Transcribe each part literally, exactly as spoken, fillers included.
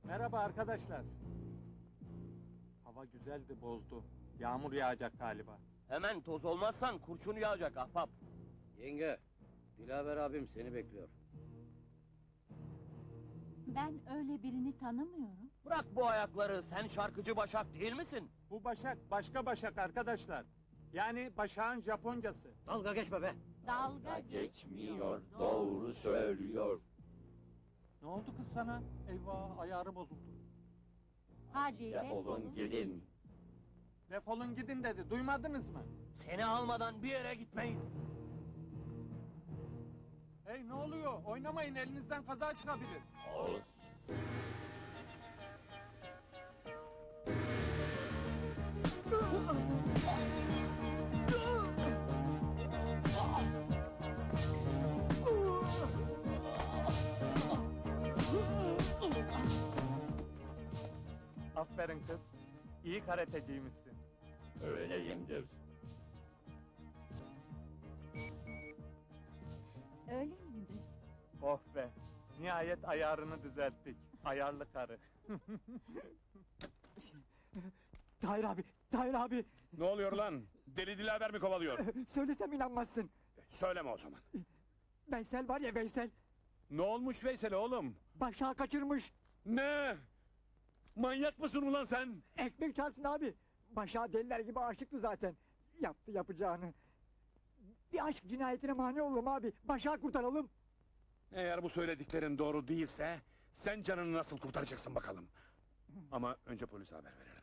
Merhaba arkadaşlar. Hava güzeldi, bozdu. Yağmur yağacak galiba. Hemen toz olmazsan kurşun yağacak ahbap. Yenge, Dilaver abim seni bekliyor. Ben öyle birini tanımıyorum. Bırak bu ayakları, sen şarkıcı Başak değil misin? Bu Başak, başka Başak arkadaşlar. Yani Başak'ın Japoncası. Dalga geçme be! Dalga Geçmiyor, doğru söylüyor. Ne oldu kız sana? Eyvah, ayarı bozuldu. Hadi Defolun gidin. Defolun gidin dedi, duymadınız mı? Seni almadan bir yere gitmeyiz. Hey, ne oluyor? Oynamayın, elinizden kaza çıkabilir. Os. Aferin kız. İyi karateciymişsin. Öyleyimdir. Öyleyimdir. Oh be! Nihayet ayarını düzelttik. Ayarlı karı. Tahir abi, Tahir abi! Ne oluyor lan? Deli Dilaver mi kovalıyor? Söylesem inanmazsın. Söyleme o zaman. Veysel var ya Veysel, Ne olmuş Veysel'e oğlum? Başak'ı kaçırmış. Ne? Manyak mısın ulan sen? Ekmek çarpsın abi. Başak'a deliler gibi aşıktı zaten. Yaptı yapacağını. Bir aşk cinayetine mani olalım abi. Başak'ı kurtaralım. Eğer bu söylediklerin doğru değilse... ...sen canını nasıl kurtaracaksın bakalım. Ama önce polise haber verelim.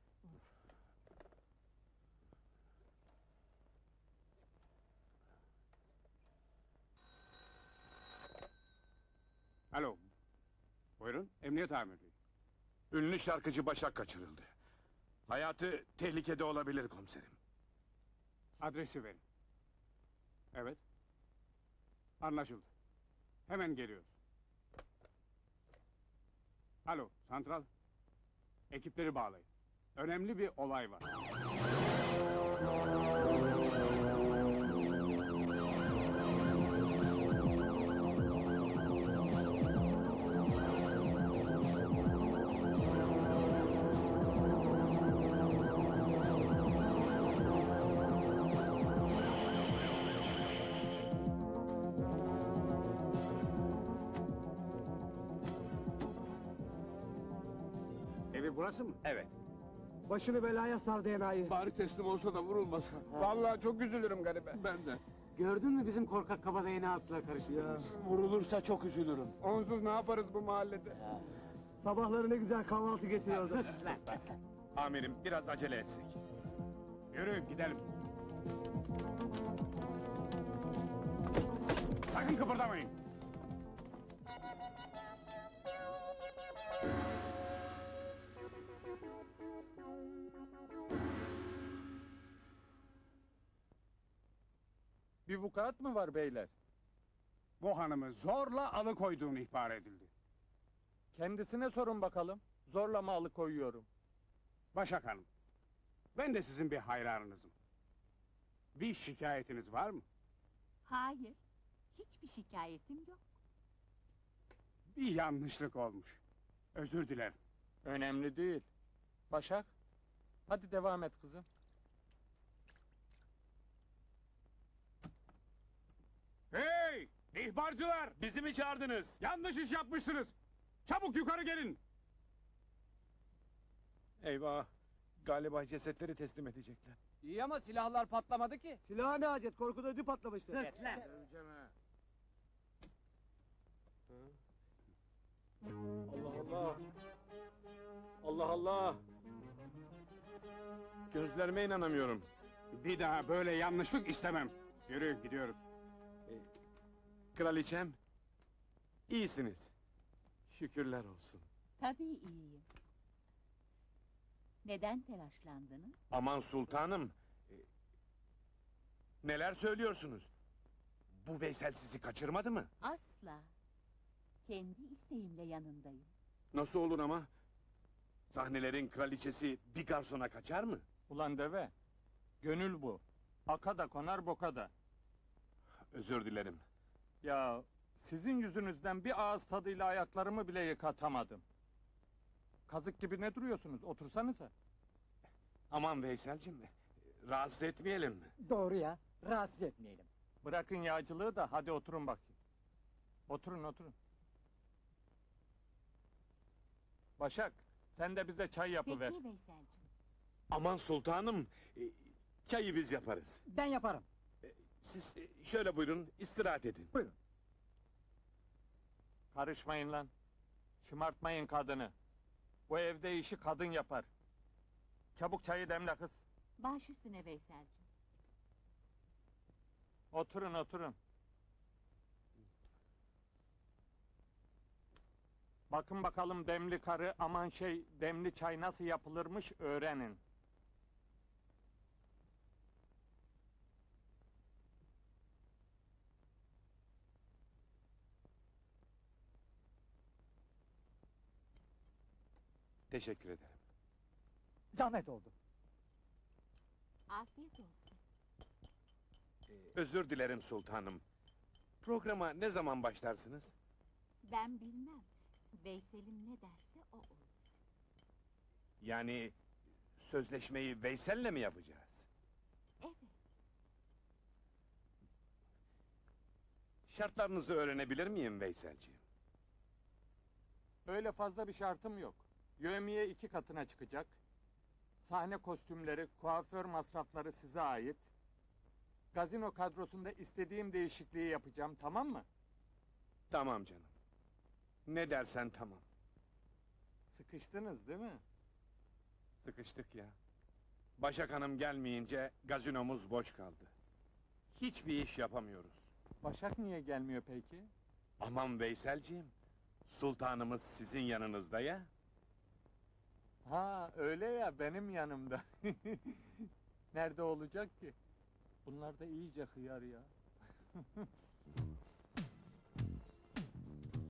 Alo. Buyurun, emniyet amirliği. Ünlü şarkıcı Başak kaçırıldı. Hayatı tehlikede olabilir komiserim. Adresi verin. Evet. Anlaşıldı. Hemen geliyoruz. Alo, santral. Ekipleri bağlayın. Önemli bir olay var. Evi burası mı? Evet. Başını belaya sardı enayi. Bari teslim olsa da vurulmasa. Vallahi çok üzülürüm garibe. Ben de. Gördün mü bizim korkak kabadayı ne atla karıştırmış? Vurulursa çok üzülürüm. Onsuz ne yaparız bu mahallede? Sabahları ne güzel kahvaltı getiriyordu. Sus lan, kes lan. Amirim biraz acele etsek. Yürü gidelim. Sakın kıpırdamayın. Bir vukuat mı var beyler? Bu hanımı zorla alıkoyduğunu ihbar edildi. Kendisine sorun bakalım. Zorla mı alıkoyuyorum? Başak Hanım, ben de sizin bir hayranınızım. Bir şikayetiniz var mı? Hayır, hiçbir şikayetim yok. Bir yanlışlık olmuş. Özür dilerim. Önemli değil. Başak, hadi devam et kızım. Hey! İhbarcılar! Bizi mi çağırdınız? Yanlış iş yapmışsınız! Çabuk yukarı gelin! Eyvah! Galiba cesetleri teslim edecekler. İyi ama silahlar patlamadı ki. Silah ne acet? Korkuda ödü patlamıştı. Sus lan. Allah Allah! Allah Allah! Gözlerime inanamıyorum. Bir daha böyle yanlışlık istemem. Yürü, gidiyoruz. Kraliçem, iyisiniz. Şükürler olsun. Tabii iyiyim. Neden telaşlandınız? Aman sultanım! e, Neler söylüyorsunuz? Bu Veysel sizi kaçırmadı mı? Asla. Kendi isteğimle yanındayım. Nasıl olur ama? Sahnelerin kraliçesi bir garsona kaçar mı? Ulan deve, gönül bu. Aka da konar boka da. Özür dilerim. Ya sizin yüzünüzden bir ağız tadıyla ayaklarımı bile yıkatamadım. Kazık gibi ne duruyorsunuz? Otursanıza. Aman Veysel'cim, rahatsız etmeyelim mi? Doğru ya, rahatsız etmeyelim. Bırakın yağcılığı da hadi oturun bakayım. Oturun oturun. Başak, sen de bize çay yapıver. Peki Veysel'cim. Aman sultanım, e, çayı biz yaparız. Ben yaparım. Siz e, şöyle buyurun, istirahat edin. Buyurun. Karışmayın lan. Şımartmayın kadını. Bu evde işi kadın yapar. Çabuk çayı demle kız. Baş üstüne Veysel'cim. Oturun oturun. Bakın bakalım demli karı, aman şey, demli çay nasıl yapılırmış öğrenin. Teşekkür ederim. Zahmet oldu. Afiyet olsun. Özür dilerim sultanım. Programa ne zaman başlarsınız? Ben bilmem. Veysel'im ne derse o olur. Yani sözleşmeyi Veysel'le mi yapacağız? Evet. Şartlarınızı öğrenebilir miyim Veyselciğim? Öyle fazla bir şartım yok. Yövmiye iki katına çıkacak. Sahne kostümleri, kuaför masrafları size ait. Gazino kadrosunda istediğim değişikliği yapacağım, tamam mı? Tamam canım. Ne dersen tamam. Sıkıştınız değil mi? Sıkıştık ya. Başak Hanım gelmeyince gazinomuz boş kaldı. Hiçbir iş yapamıyoruz. Başak niye gelmiyor peki? Aman Veyselciğim, sultanımız sizin yanınızda ya. Ha öyle ya, benim yanımda. Nerede olacak ki? Bunlar da iyice hıyar ya.